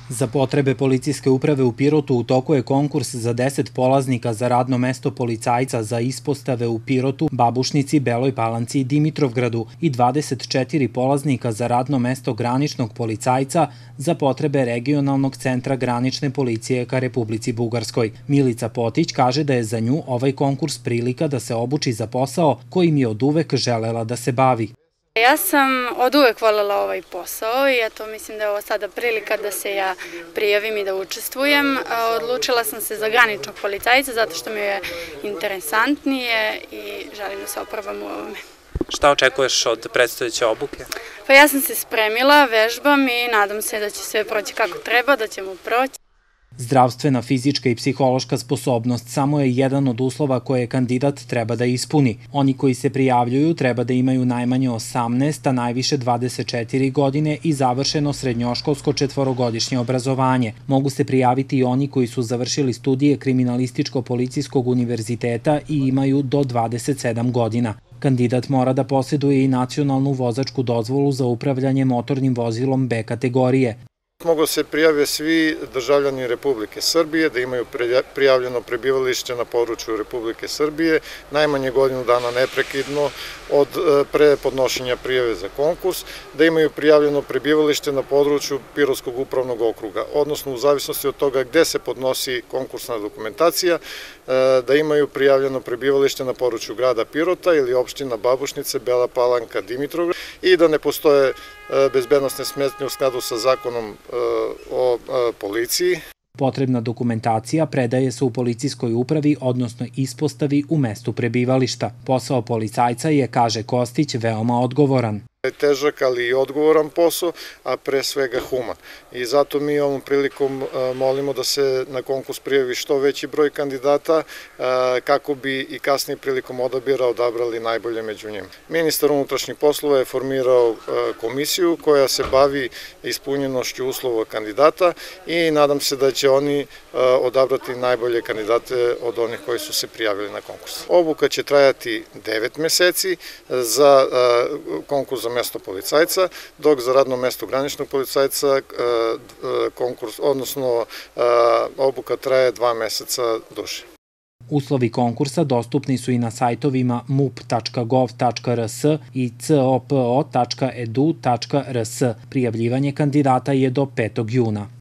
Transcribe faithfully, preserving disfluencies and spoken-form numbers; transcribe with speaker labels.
Speaker 1: Za potrebe policijske uprave u Pirotu u toku je konkurs za deset polaznika za radno mesto policajca za ispostave u Pirotu, Babušnici, Beloj Palanci i Dimitrovgradu i dvadeset četiri polaznika za radno mesto graničnog policajca za potrebe regionalnog centra granične policije ka Republici Bugarskoj. Milica Potić kaže da je za nju ovaj konkurs prilika da se obuči za posao kojim je oduvek želela da se bavi.
Speaker 2: Ja sam od uvek voljela ovaj posao i eto mislim da je ovo sada prilika da se ja prijavim i da učestvujem. Odlučila sam se za graničnog policajca zato što mi je interesantnije i želim da se oprobam u ovome.
Speaker 3: Šta očekuješ od predstojeće obuke?
Speaker 2: Pa ja sam se spremila, vežbam i nadam se da će sve proći kako treba, da ćemo proći.
Speaker 1: Zdravstvena, fizička i psihološka sposobnost samo je jedan od uslova koje kandidat treba da ispuni. Oni koji se prijavljuju treba da imaju najmanje osamnaest, a najviše dvadeset četiri godine i završeno srednjoškolsko četvorogodišnje obrazovanje. Mogu se prijaviti i oni koji su završili studije Kriminalističko-policijskog univerziteta i imaju do dvadeset sedam godina. Kandidat mora da posjeduje i nacionalnu vozačku dozvolu za upravljanje motornim vozilom B kategorije.
Speaker 4: Mogu se prijave svi državljani Republike Srbije, da imaju prijavljeno prebivalište na području Republike Srbije, najmanje godinu dana neprekidno od pre podnošenja prijave za konkurs, da imaju prijavljeno prebivalište na području Pirotskog upravnog okruga, odnosno u zavisnosti od toga gde se podnosi konkursna dokumentacija, da imaju prijavljeno prebivalište na području grada Pirota ili opština Babušnice, Bela Palanka, Dimitrovgrad i da ne postoje bezbednosne smetnje u skladu sa zakonom o policiji.
Speaker 1: Potrebna dokumentacija predaje se u policijskoj upravi, odnosno ispostavi u mestu prebivališta. Posao policajca je, kaže Kostić, veoma odgovoran.
Speaker 4: Težak, ali i odgovoran posao, a pre svega human. I zato mi ovom prilikom molimo da se na konkurs prijavi što veći broj kandidata kako bi i kasnije prilikom odabira odabrali najbolje među njima. Ministar unutrašnjih poslova je formirao komisiju koja se bavi ispunjenošću uslova kandidata i nadam se da će oni odabrati najbolje kandidate od onih koji su se prijavili na konkurs. Obuka će trajati devet meseci za konkurs za mesto policajca, dok za radno mesto graničnog policajca konkurs, odnosno obuka traje dva meseca duže.
Speaker 1: Uslovi konkursa dostupni su i na sajtovima m u p tačka gov tačka r s i c o p o tačka e d u tačka r s. Prijavljivanje kandidata je do petog juna.